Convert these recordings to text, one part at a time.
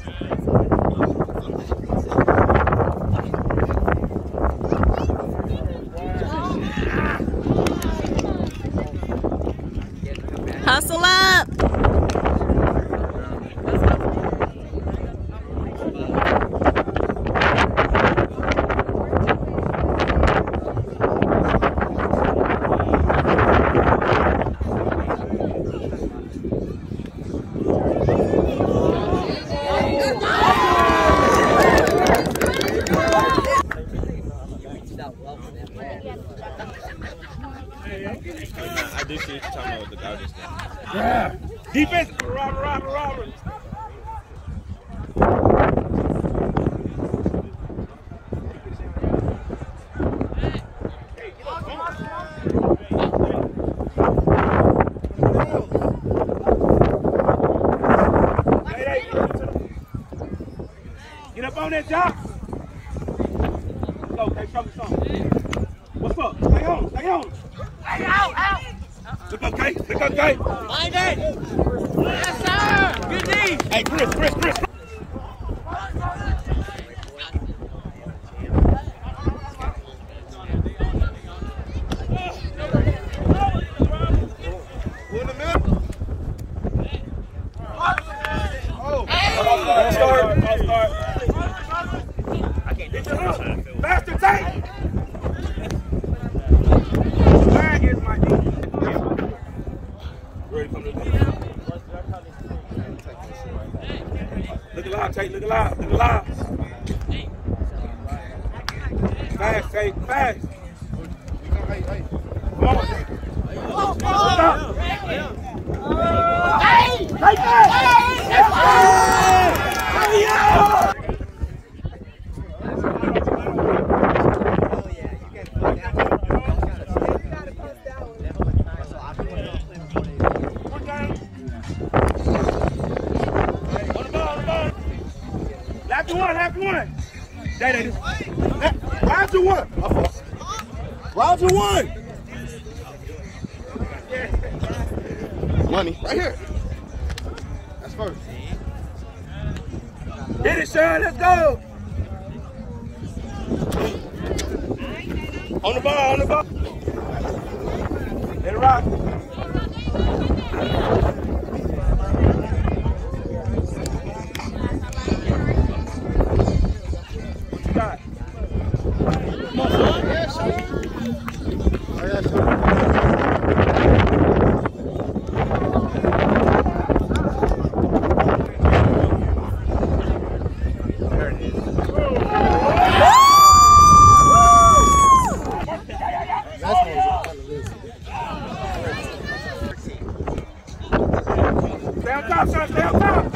Hustle up. I do see what you're talking about with the garbage thing. Yeah. Defense. Robert. Get up on that job. Go, okay, show me something. What's up? Stay on. Hey, out. Look up, Kay. Find it. Yes, sir. Good D. Hey, Chris. In the middle. I'll start. I can't do that. Faster, tank. Where is my D? Ready to come to the D. Look alive, Tate. Look alive. Fast, Tate. Fast. Come on. Stop. Hey! Take that! Lap one. Round to one. Money right here. That's first. Get it, Sean. Let's go. On the ball. Let it rock. What you got? Come on, son. Yeah, Sean. I got you. Stay on top, son. Stay on top.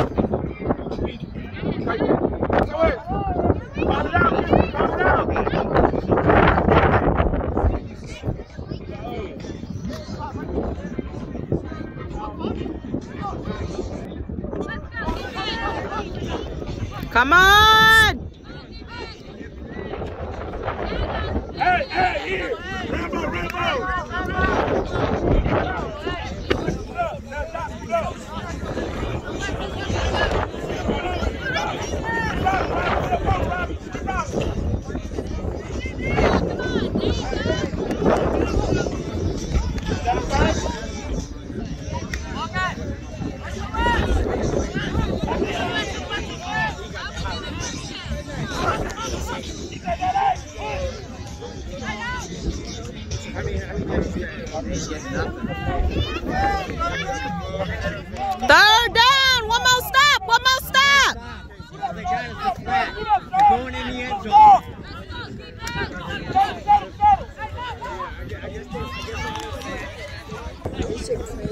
Pop it out. Come on. Hey, here. Rambo. Third down. One more stop. They're going in the end zone. I guess